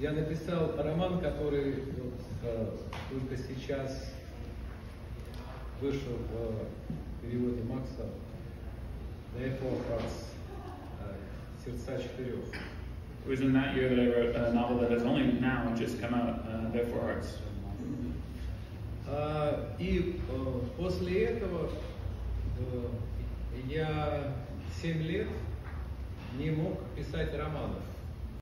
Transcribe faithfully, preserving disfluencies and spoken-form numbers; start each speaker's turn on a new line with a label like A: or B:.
A: я написал роман, который вот, э, только сейчас вышел в переводе Макса «Therefore Hearts», «Сердца четырех».
B: It was in that year that I wrote a novel that has only now just come out, uh, Therefore Hearts.
A: Uh, и uh, после этого uh, я семь лет не мог писать романов.